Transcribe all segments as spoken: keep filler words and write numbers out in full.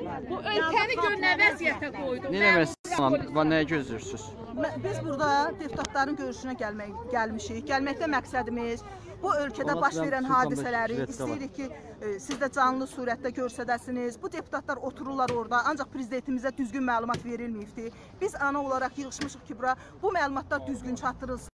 Bu ölkəni gör nə vəziyyətə qoydu. Nə məsələn, və nəyə gözləyirsiniz? Biz burada deputatların görüşünə gəlmək gəlmişik. Gəlməkdə məqsədimiz bu ölkədə baş verən hadisələri istəyirik ki, siz də canlı surətdə görsədəsiniz. Bu deputatlar otururlar orada, ancaq prezidentimizə düzgün məlumat verilməyibdir. Biz ana olaraq yığışmışıq ki, bura bu məlumatlar düzgün çatdırılsın.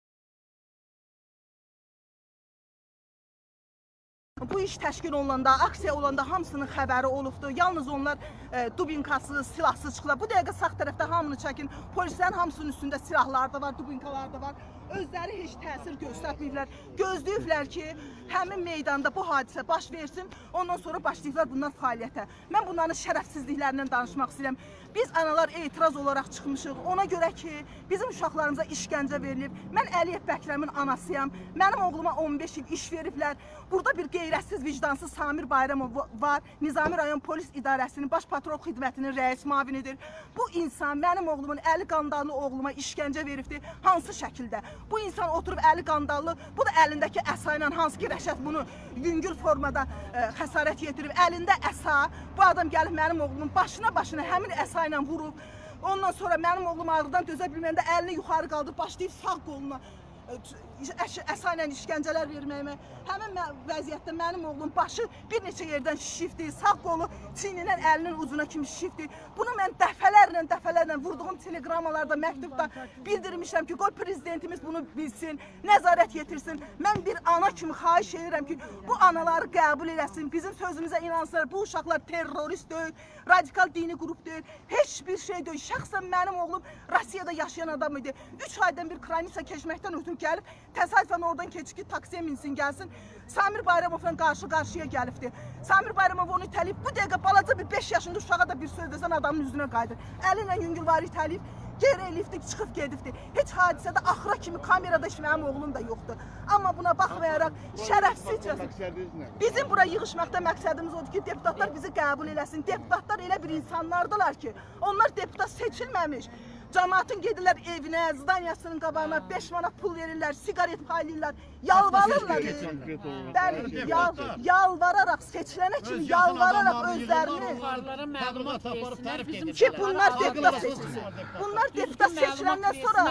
Bu iş təşkil olunanda, aksiya olanda hamısının xəbəri olubdur. Yalnız onlar e, dubinkasız, silahsız çıxırlar. Bu dəqiqə sağ tərəfdə hamını çəkin. Polislərin hamısının üstündə silahlar da var, dubinkalar da var. Özləri heç təsir göstərməyiblər. Gözləyiblər ki, həmin meydanda bu hadisə baş versin. Ondan sonra başlayıblar bunlar fəaliyyətə. Mən bunların şərəfsizliklərindən danışmaq istəyirəm. Biz analar etiraz olaraq çıxmışıq. Ona görə ki, bizim uşaqlarımıza işgəncə verilib. Mən Əliyev Bəkləmin anasıyam. Mənim oğluma on beş il iş veriblər. Burada bir qeyrətsiz, vicdansız Samir Bayramov var. Nizami rayon polis idarəsinin baş patrol xidmətinin rəis mavinidir. Bu insan mənim oğlumun əli qandallı oğluma işgəncə veribdir. Hansı şəkildə? Bu insan oturub əli qandallı, bu da əlindəki əsa ilə, hansı ki Rəşad bunu yüngül formada ə, xəsarət yetirib. Əlində əsa, bu adam gəlib mənim oğlumun başına başına həmin əsa ilə vurub. Ondan sonra mənim oğlum ağrıdan dözə bilməyəndə əlini yuxarı qaldırıb başlayıb sağ qoluna əsa ilə işgəncələr verməyimə. Həmin vəziyyətdə mənim oğlum başı bir neçə yerdən şişibdir, sağ qolu çiynindən əlinin ucuna kimi şişibdir. Bunu mən dəfələrlə, dəfələrlə vurduğum teleqramalarda, məktubda bildirmişəm ki, qoy prezidentimiz bunu bilsin, nəzarət yetirsin. Mən bir ana kimi xahiş edirəm ki, bu anaları qəbul eləsin, bizim sözümüzə inansınlar. Bu uşaqlar terrorist deyil, radikal dini qrup deyil, heç bir şey deyil. Şəxsən mənim oğlum Rusiyada yaşayan adam idi. Üç aydan bir Kranitsa keçməkdən ötürü gəlib, təsadüfən oradan keçib ki, taksiyə minsin, gəlsin. Samir Bayramovla qarşı-qarşıya gəlibdir. Samir Bayramov onu itəliyib, bu dəqiqə balaca bir beş yaşında uşağa da bir söz desən adamın üzünə qayıdır. Əlinlə yüngülvari itəliyib, geri elifdir, çıxıb gedibdir. Heç hadisədə axıra kimi kamerada heç mənim oğlum da yoxdur. Amma buna baxmayaraq şərəfsizcə bizim bura yığışmaqda məqsədimiz odur ki, deputatlar bizi qəbul eləsin. Deputatlar elə bir insanlardılar ki, onlar deputat seçilməmiş. Cəmaatın gedirlər evinə, zdaniyasının qabağına beş manat pul verirlər, sigaret paylayırlar, yalvarırlar. Bəli, yal, yalvararaq, seçilənə kimi yalvararaq özlərini ki, bunlar deputat seçilsin. Bunlar deputat seçiləndən sonra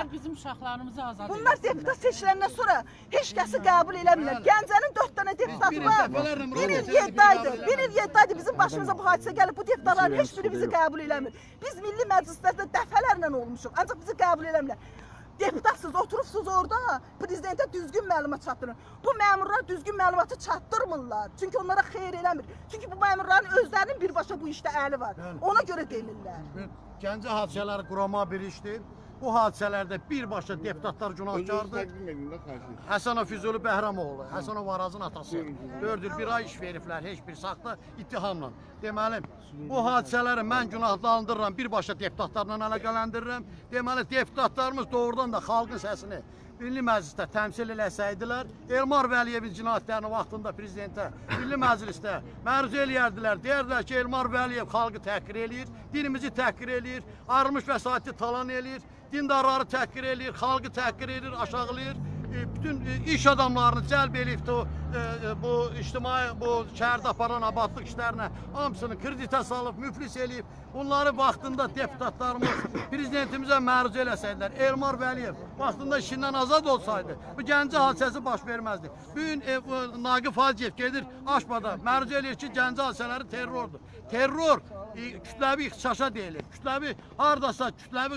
bunlar deputat seçiləndən sonra heç kəsi qəbul eləmirlər. Gəncənin dörd dənə deputatı var. Bir il yeddi aydır, bir il yeddi aydır bizim başımıza bu hadisə gəlib. Bu deputatların heç biri bizi qəbul eləmir. Biz Milli Məclislərdə dəfələrlə olmuşuq, ancaq bizi qəbul eləmirlər. Deputatsız, oturubsuz orada, prezidentə düzgün məlumat çatdırın. Bu məmurlar düzgün məlumatı çatdırmırlar, çünki onlara xeyir eləmir. Çünki bu məmurların özlərinin birbaşa bu işdə əli var, ona görə deyilirlər. Gəncə hadisələri qurama bir işdir. Bu hadisələrdə birbaşa deputatlar günahkardır. Həsənov Füzuli Bəhramoğlu, Həsənov Arazın atası. dörd il bir ay iş veriblər, heç bir saxta ittihamla. Deməli, bu hadisələri mən günahlandırıram, birbaşa deputatlarla əlaqələndirirəm. Deməli, deputatlarımız doğrudan da xalqın səsini Milli Məclisdə təmsil eləsəydilər, Elmar Vəliyevin cinayətlərini vaxtında prezidentə, Milli Məclisdə məruz eləyərdilər. Deyərdilər ki, Elmar Vəliyev xalqı təhqir eləyir, dinimizi təhqir eləyir, ayrılmış vəsaiti talan eləyir, dindarları təhqir eləyir, xalqı təhqir eləyir, aşağılayır. Bütün iş adamlarını cəlb eləyibdir bu ictimai, bu şəhərdə aparan abadlıq işlərinə hamısını kreditə salıb, müflis eləyib. Bunları vaxtında deputatlarımız prezidentimizə məruz eləsəydilər, Elmar Vəliyev vaxtında işindən azad olsaydı, bu Gəncə hadisəsi baş verməzdi. Bugün e, Naqif Hacıyev gedir Aşbada, məruz eləyir ki, Gəncə hadisələri terrordur. Terror e, kütləvi ixtişaşa deyilir, kütləvi haradasa kütləvi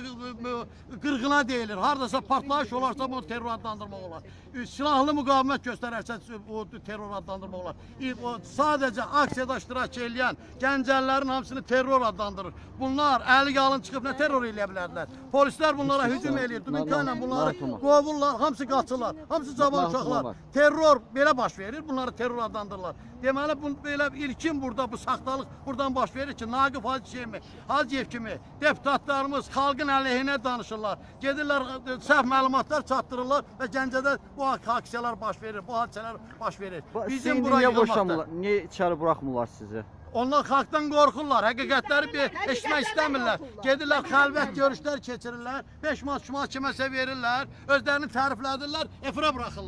qırğına deyilir, haradasa partlayış olarsa bunu terror adlandırmaq olar. E, silahlı müqavimət göstərərsə o terror adlandırmaq olar. E, o, sadəcə aksiyada iştirak edən Gəncəlilərin hamısını terror adlandırır. Bunlar əli yalın çıxıb nə terror eləyə bilərdilər? Polislər bunlara hücum eləyir, düminkə ilə bunları qovurlar, hamısı qaçırlar, hamısı cavan uşaqlar. Terror belə baş verir, bunları terror adlandırırlar. Deməli, bu, belə ilkin burada bu saxtalıq buradan baş verir ki, Naqif Hacıyev, Hacıyev kimi deputatlarımız xalqın əleyhinə danışırlar. Gedirlər, səhv məlumatlar çatdırırlar və Gəncədə bu aksiyalar baş verir, bu hadisələr baş verir. Bizim buraya yığılmaqda. Niyə içəri buraxmırlar sizi? Onlar xalqdan qorxurlar, həqiqətləri eşitmək istəmirlər. Gedirlər, xəlvət görüşlər keçirirlər, beş manat, üç manat kiməsə verirlər, özlərini təriflədirlər, efirə buraxırlar.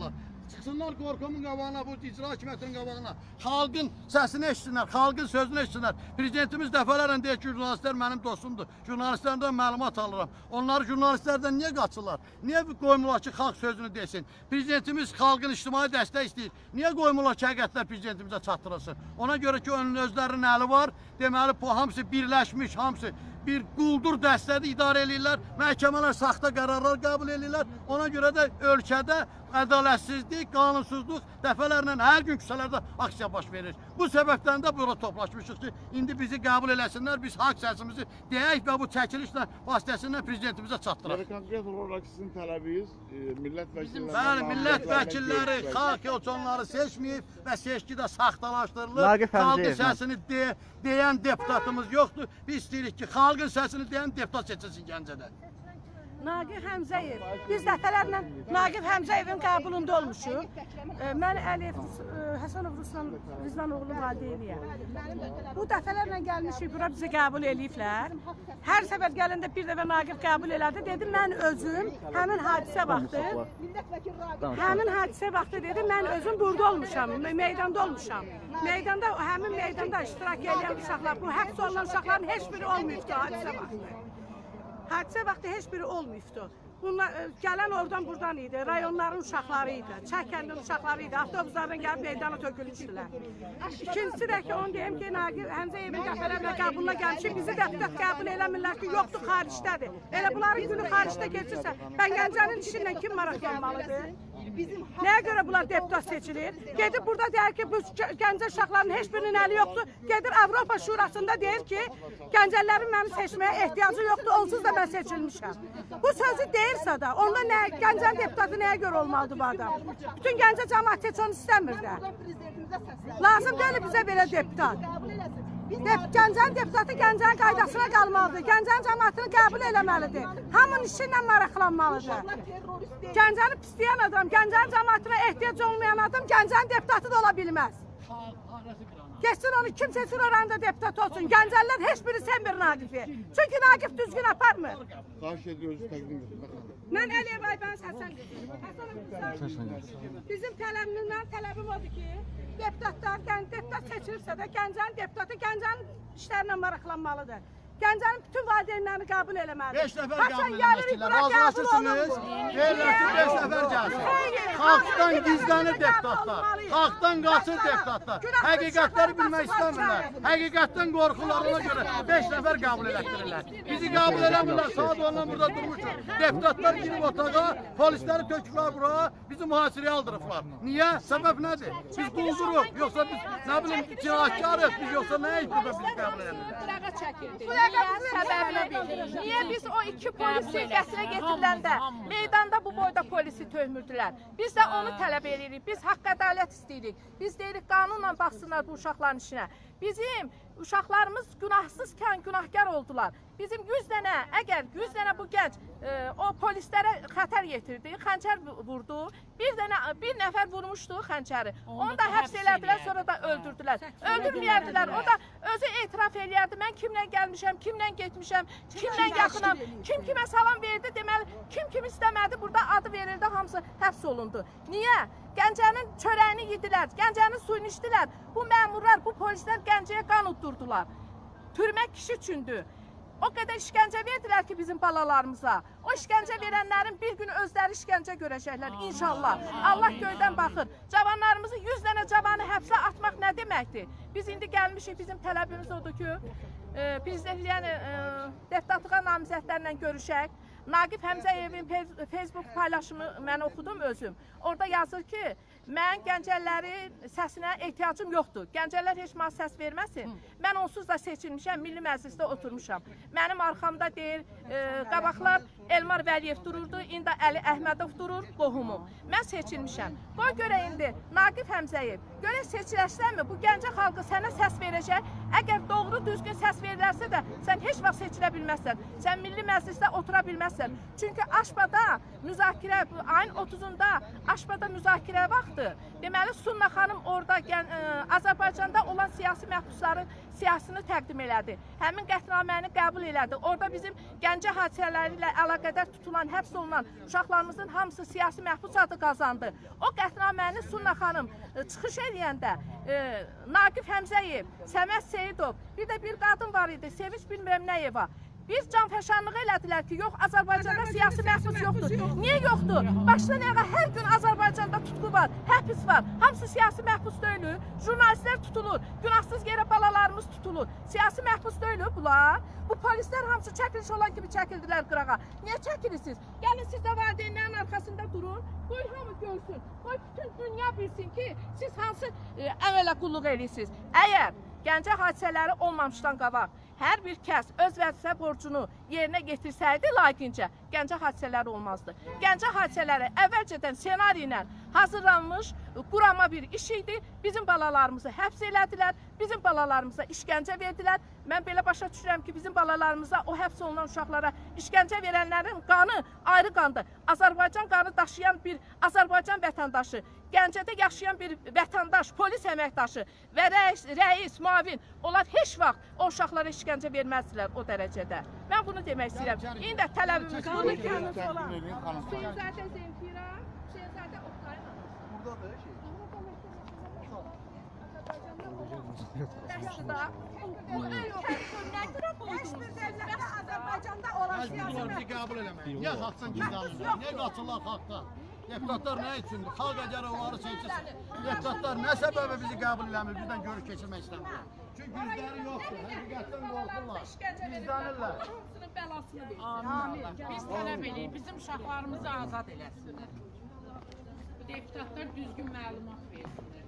Çıxsınlar qorxumun qabağına, bu icra hakimiyyətinin qabağına. Xalqın səsini eşitsinlər, xalqın sözünü eşitsinlər. Prezidentimiz dəfələrlə deyir ki, jurnalistlər mənim dostumdur. Jurnalistlərdən məlumat alıram. Onlar jurnalistlərdən niyə qaçırlar? Niyə qoymurlar ki, xalq sözünü desin? Prezidentimiz xalqın ictimai dəstək istəyir. Niyə qoymurlar ki, həqiqətlər prezidentimizə çatdırılsın? Ona görə ki, onun özlərinin əli var. Deməli, bu hamısı birləşmiş, hamısı bir quldur dəstədir, idarə edirlər. Məhkəmələr saxta qərarlar qəbul edirlər. Ona görə də ölkədə ədalətsizlik, qanunsuzluq dəfələrlə hər gün küçələrdə aksiya baş verir. Bu səbəbdən də bura toplaşmışıq ki, indi bizi qəbul eləsinlər, biz haqq səsimizi deyək və bu çəkilişlə vasitəsindən prezidentimizə çatdıraq. Konkret olaraq sizin tələbiniz millət vəkilləri... Bəli, millət vəkilləri xalq onları seçməyib və seçki də saxtalaşdırılır. Xalqın səsini de, deyən deputatımız yoxdur. Biz istəyirik ki, xalqın səsini deyən deputat seçilsin Gəncədə. Naqif Həmzəyev. Biz dəfələrlə Naqif Həmzəyevin qəbulunda olmuşuq. Mən Əliyev Həsənov Ruslan Rizvanoğlu valideyniyəm. Bu dəfələrlə gəlmişik, bura bizi qəbul eləyiblər. Hər səfər gələndə bir dəfə Naqif qəbul elədi. Dedim, mən özüm həmin hadisə vaxtı, həmin hadisə vaxtı dedim, mən özüm burada olmuşam, meydanda olmuşam. Meydanda, həmin meydanda iştirak edən uşaqlar, bu həbs olunan uşaqların heç biri olmayıbdı hadisə vaxtı. Hadisə vaxtı heç biri olmayıbdı. Bunlar gələn oradan buradan idi, rayonların uşaqları idi, Çəkəndin uşaqları idi, avtobuslardan gəlib meydana tökülmüşdülər. İkincisi də ki, onu deyim ki, Naqif Həmzəyevin dəfələrlə qəbuluna gəlmişik, bizi deputat qəbul eləmirlər ki, yoxdur, xaricdədir. Elə bunların günü xaricdə keçirsə, Gəncənin işinlə kim maraq gəlmalıdır? Nəyə görə bunlar deputat seçilir? Gedir burada deyir ki, bu Gəncə uşaqlarının heç birinin əli yoxdur. Gedir Avropa Şurasında deyir ki, Gəncəlilərin məni seçməyə ehtiyacı yoxdur, onsuz da mən seçilmişəm. Bu sözü deyirsə də, onda nə, Gəncənin deputatı nəyə görə olmalıdır bu adam? Bütün Gəncə cəmaət heç onu istəmir də. Lazım deyil bizə belə deputat. Gəncənin deputatı Gəncənin qaydasına qalmalıdır. Gəncənin cəmaatını qəbul eləməlidir. Hamının işi ilə maraqlanmalıdır. Gəncəni pisləyən adam, Gəncənin cəmaatına ehtiyac olmayan adam Gəncənin deputatı da ola bilməz. Geçsin onu kim seçir oranda deputat olsun. Gəncəlilər heç biri sevmir Naqifi. Çünki Naqif düzgün aparmır. Xahiş ediyoruz, təqdim edin. Mən Əliyev Aybəniz Həsən bizim tələbimdən tələbim odur ki, deputatlar, deputat seçilirsə də Gəncənin deputatı Gəncənin işlərinə maraqlanmalıdır. Gəncənin bütün valideynlərini qəbul eləməlidir. beş nəfər qəbul eləməkdirlər. Razılaşırsınız. Deyirlər ki, beş nəfər gəlsin. Xalqdan gizlənir deputatlar. Xalqdan qaçır deputatlar. Həqiqətləri bilmək istəmirlər. Həqiqətdən qorxurlar, ona görə beş nəfər qəbul elətdirirlər. Bizi qəbul eləmirlər. Saat ondan burada durmuşuq. Deputatlar girib otağa, polisləri töküblər bura, bizi mühasirəyə aldırıblar. Niyə? Səbəb nədir? Biz qulduruq, yoxsa biz, nə bilim, cinayətkarıq, biz yoxsa nəyə burada bizi qəbul eləmirlər? Səbəbini bilirik. Niyə biz o iki polisi qəsrə getiriləndə meydanda bu boyda polisi töhmürdülər? Biz də onu tələb edirik. Biz haqq ədalət istəyirik. Biz deyirik, qanunla baxsınlar bu uşaqların işinə. Bizim uşaqlarımız günahsızkən günahkar oldular. Bizim yüz dənə, əgər yüz dənə bu gənc e, o polislərə xətər yetirdi, xəncər vurdu, bir dənə, bir nəfər vurmuşdu xəncəri. Onu da həbs elədilər, sonra da öldürdülər. Öldürməyərdilər, o da özü etiraf eləyərdi. Mən kimlə gəlmişəm, kimlə getmişəm, kimlə yaxınam, kim kimə salam verdi, deməli, kim kim istəmədi, burada adı verildi, hamısı həbs olundu. Niyə? Gəncənin çörəyini yedilər, Gəncənin suyunu içdilər. Bu məmurlar, bu polislər Gəncəyə qan utdurdular. Türmək kişi üçündür. O qədər işgəncə verdilər ki, bizim balalarımıza. O işgəncə verənlərin bir gün özləri işgəncə görəcəklər, inşallah. Allah göydən baxır. Cavanlarımızı, yüz dənə cavanı həbsə atmaq nə deməkdir? Biz indi gəlmişik, bizim tələbimiz odur ki, e, prezidentliyə yəni, e, deputatlığa namizədlərlə görüşək. Naqif Həmzəyevin Facebook paylaşımı mən oxudum özüm. Orada yazır ki, mən Gəncəlilərin səsinə ehtiyacım yoxdur. Gəncəlilər heç mənə səs verməsin. Mən onsuz da seçilmişəm, Milli Məclisdə oturmuşam. Mənim arxamda deyir, e, qabaqlar Elmar Vəliyev dururdu, indi Əli Əhmədov durur, qohumum. Mən seçilmişəm. Qoy görə indi Naqif Həmzəyev, görə seçilərsənmi, bu Gəncə xalqı sənə səs verəcək. Əgər doğru düzgün səs verilərsə də, sən heç vaxt seçilə bilməzsən. Sən Milli Məclisdə otura bilməzsən. Çünki Aşbada müzakirə, ayın otuzunda Aşbada müzakirə vaxtı, deməli Sunna xanım orada ə, Azərbaycanda olan siyasi məhbusları siyasını təqdim elədi. Həmin qətnaməni qəbul elədi. Orada bizim Gəncə hadisələri ilə əlaqədar tutulan, həbs olunan uşaqlarımızın hamısı siyasi məhbus adı qazandı. O qətnaməni Sunna xanım çıxış eləyəndə e, Naqif Həmzəyev, Səməd Seyidov, bir də bir qadın var idi, Sevinç bilmirəm Nəyeva. Biz canfəşanlıq elədilər ki, yox, Azərbaycanda siyasi məhbus yoxdur. Niyə yoxdur? Başdan ayağa hər gün Azərbaycanda tutqu var, həbs var. Hamısı siyasi məhbus deyil. Jurnalistlər tutulur, günahsız yerə balalarımız tutulur. Siyasi məhbus deyil bunlar. Bu polislər hamısı çəkiliş olan kimi çəkildilər qırağa. Niyə çəkilirsiniz? Gəlin siz də valideynlərin arxasında durun. Qoy hamı görsün. Qoy bütün dünya bilsin ki, siz hansı e, əmələ qulluq edirsiniz. Əgər Gəncə hadisələri olmamışdan qabaq hər bir kəs öz vəzifə borcunu yerinə getirsəydi layiqincə, Gəncə hadisələri olmazdı. Gəncə hadisələri əvvəlcədən senari ilə hazırlanmış, qurama bir iş idi. Bizim balalarımızı həbs elədilər, bizim balalarımıza işgəncə verdilər. Mən belə başa düşürəm ki, bizim balalarımıza, o həbs olunan uşaqlara işgəncə verənlərin qanı ayrı qandır. Azərbaycan qanı daşıyan bir Azərbaycan vətəndaşı, Gəncədə yaşayan bir vətəndaş, polis əməkdaşı və rəis, rəis, mavin, onlar heç vaxt o uşaqlara işgəncə verməzdilər o dərəcədə. Mən bunu demək istəyirəm. İndi də tələbimiz Təqdim edin, Hüseynzadə Zemfira. Hüseynzadə Oktay Buradadır şey. Azərbaycanda olan Məcburlar qəbul eləməyin. Niyə xalqdan gizlənirlər? Niyə qaçırlar xalqdan? Deputatlar nə üçündür? Xalq əgər onları seçirsə, deputatlar nə səbəbə bizi qəbul eləmir, bizdən görüş keçirmək istəmir. Çünki yüzləri yoxdur, həqiqətdən qorxurlar, gizlənirlər. hamısının bəlasını verir. Amin. Biz tələb edirik, bizim uşaqlarımızı azad eləsinlər. Deputatlar düzgün məlumat versinlər.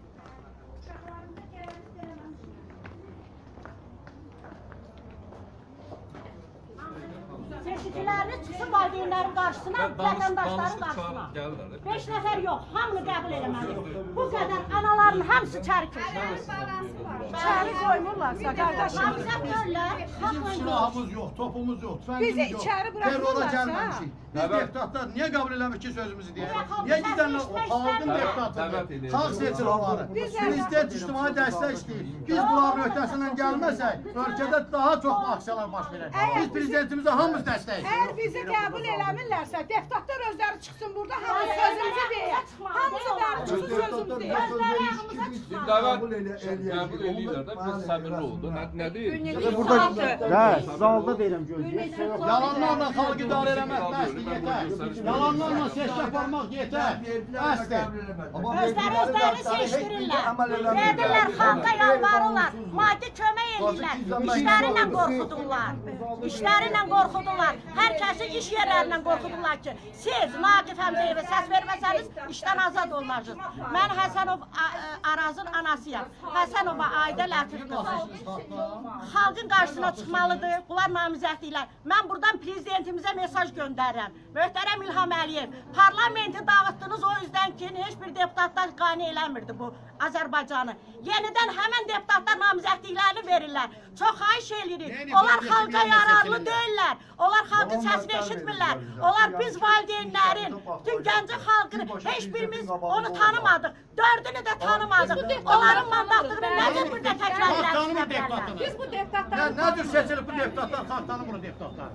Seçicilərini çıxsın valideynlərin qarşısına, vətəndaşların qarşısına. Beş nəfər yox, hamını qəbul eləməli. Bu qədər anaların hamısı çəri keçir. İçəri qoymurlarsa, qardaşım. Hamısı görürlər, Bizim haqla silahımız yox, topumuz yox, tüfəngimiz Bizi yox. içəri Terrora buraxmırlarsa. gəlməmişik. Biz deputatlar niyə qəbul eləmir ki sözümüzü deyək? Niyə giderlər o xalqın deputatıdır? Xalq seçir onları. Prezident ictimai dəstək istəyir. Biz bunların öhdəsindən gəlməsək, ölkədə daha çox aksiyalar baş verər. Biz prezidentimizə hamımız dəstəyiz. Əgər bizi qəbul eləmirlərsə, deputatlar özləri çıxsın burada, hamı sözümüzü deyək. Hamıları çıxsın sözümüzü deyək. Qəbul eləyirlər də, biz səmirli oldu. Nə deyir? Burada, hə, zalda deyirəm gözləyək. Yalanlarla xalq idarə eləmək bəsdir, yetər. Yalanlarla seçki aparmaq yetər. Bəsdir. Özləri özlərini seçdirirlər. Verirlər, xalqa yalvarırlar, maddi kömək edirlər. İşlərinlə qorxudurlar. İşlərinlə qorxudurlar. Hər kəsi iş yerlərindən qorxudurlar ki, siz Naqif Həmzəyevə səs verməsəniz, işdən azad olunacaq. Mən Həsənov Arazın anasıyam. Həsənova Ayda Lətif qızı. Xalqın qarşısına çıxmalıdır. Bunlar namizəddirlər. Mən buradan prezidentimizə mesaj göndərirəm. Möhtərəm İlham Əliyev, parlamenti dağıtdınız o yüzdən ki, heç bir deputatlar qane eləmirdi bu Azərbaycanı. Yenidən həmən deputatlar namizədliklərini verirlər. Çox xahiş edirik. Onlar xalqa yararlı deyirlər. Onlar xalqın səsini eşitmirlər. Onlar biz valideynlərin, bütün Gəncə xalqını heç birimiz onu tanımadıq. Dördünü də tanımadıq. Onların mandatlığını nədir burada təkrar edərsiniz? Biz bu deputatları... Nədir seçilib bu deputatlar, xalq tanımır deputatlar?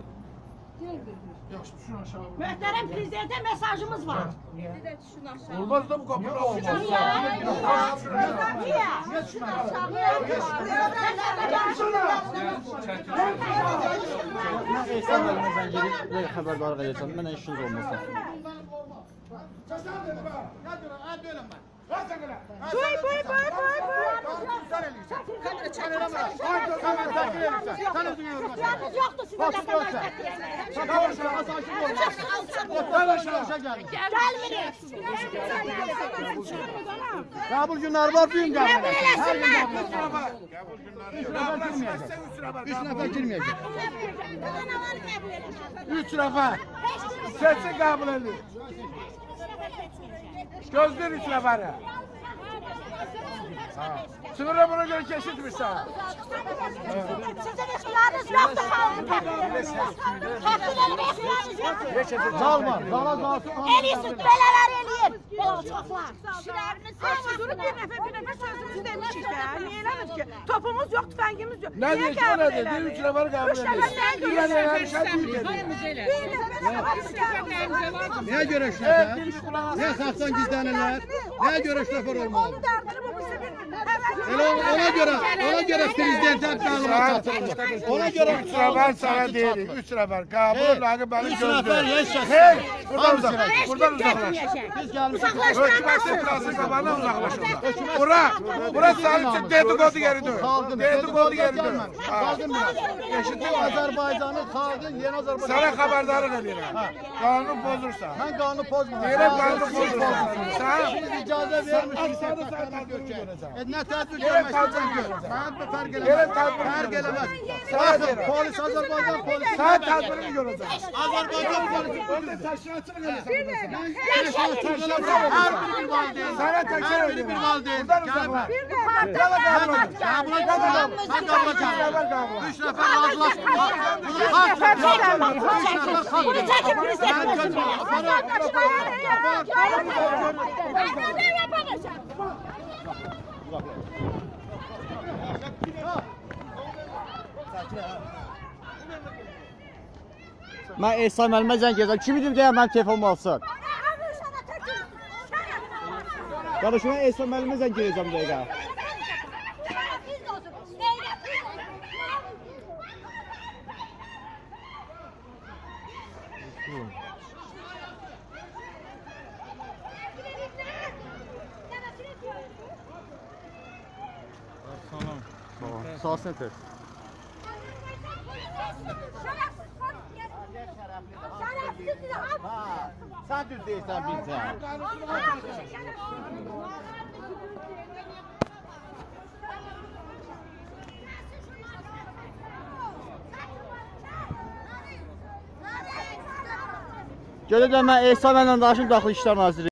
Möhtərəm prezidentə mesajımız var. Olmaz da bu kapıda olmaz. Niyə? Mən Eysan əlimizdən gelib xəbərdar verəcəm. Mənə işiniz olmasa. Boy, boy, boy, boy, boy. Yalnız yoxdur sizə Gəlmirik. Qəbul günləri var, bugün gəlmir. Qəbul eləsinlər. Üç nəfər girməyəcək. Üç nəfər. Seçsin qəbul edin. Gözlər üç nəfəri. Sınırı buna göre keşitmişsən. Sizin işleriniz yoxdur xalqı təqdim edirsiniz. Təqdim etmək işləriniz yoxdur. Zal var, zala qalsın. Eləyirsiz, belələr eləyir. belə alçaqlar. Kişilərimiz Hamı durub bir nəfər bir nəfər sözümüzü demişik də. Niyə eləmir ki? Topumuz yox, tüfəngimiz yox. Ne diyorsun o ne dedi? Üç nefer kabul Üç nefer ediyor. sen Bir nefer görüşürüz. yarışan bir dedi. Nəyə görə üç nəfər? Niyə xalqdan gizlənirlər? Nəyə görə üç nəfər olmalı? Onu dərdini bu bizi bir Elə ona görə, ona görə prezidentə məlumat çatdırılır. Ona görə Üç nefer sana değil. Üç nefer kabul. Lagı benim üç nəfər gözüm. heç şəxs. Hey, buradan Hamısı. uzaklaş. Buradan uzaklaş. Biz gəlmişik. Hökumətin binasının qabağından uzaqlaşın. Bura, bura sənin üçün dedikodu yeridir. Xalqın Dedikodu yeridir. Xalqın eşitdim Azərbaycanın xalqın yeni Azərbaycan. Sana xəbərdarlıq edirəm. Qanunu pozursan. Mən qanunu pozmuram. Deyirəm qanunu pozursan. Sən Siz icazə vermişsiniz. Aksarı sən tədbirini görəcəksin. E, nə tədbir Yerə görmək tədbir istəyirsən? görəcəksin. Mən fərq Yerə eləməz. tədbir Fərq eləməz. Sənə Baxın, deyirəm. polis Azərbaycan polisi. Sən tədbirini görəcəksin. Azərbaycan polisi. Orada təşkilatçılıq edirsən. Hər biri bir valideyn. Sənə təkrar Hər biri bir edirəm. valideyn. Buradan Gəliblər. uzaklaş. Gələ qəbul edin. Qəbula gəlirəm. Mən qəbula gəlirəm. Üç nəfər razılaşmır. Bunu xalq Bunu çəkin prezident. Mən Ehsan müəllimə zəng edəcəm. Kim idim deyəm mənim telefonum alsın. Qardaş, mən Ehsan müəllimə zəng edəcəm dəqiqə. Sağ ol, sen tez. Sən düz deyirsən bilsən. Görə də mən Ehsan müəllimlə danışım Daxili İşlər Naziri.